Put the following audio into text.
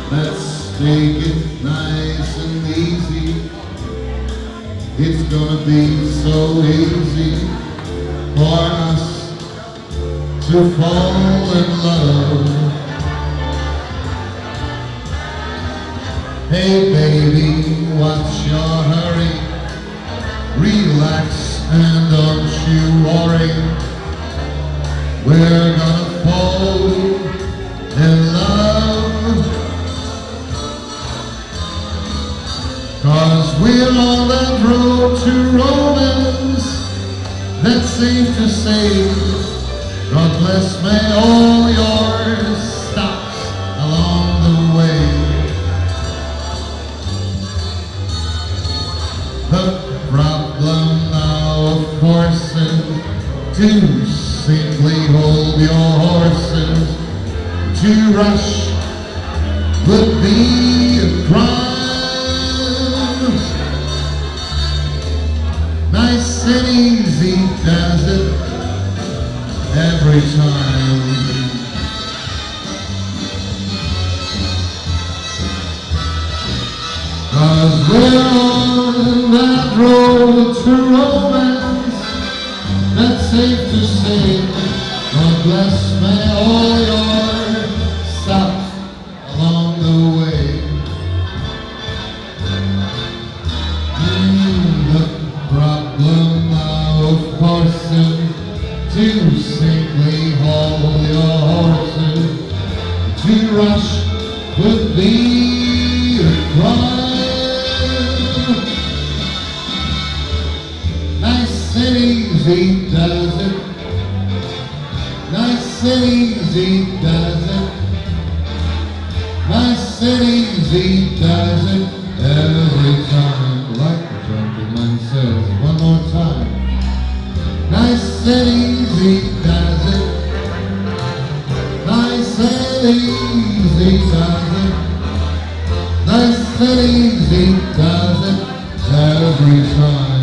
Let's take it nice and easy. It's gonna be so easy for us to fall in love. Hey baby, what's your hurry? Relax and don't you worry. We're gonna fall in love, 'cause we're on that road to romance. That's safe to say. God bless me, all your stops along the way. The problem now, of course, is to simply hold your horses. To rush would be a crime. Nice and easy does it every time. 'Cause we're on that road to romance. That's safe to say. God bless me, all your stops along the way. The problem now, of course, is to simply hold your horses. To rush would be a crime. Nice and easy does it. Nice and easy does it. Nice and easy does it every time. Like the gentleman says, one more time. Nice and easy does it. Nice and easy does it. Nice and easy does it every time.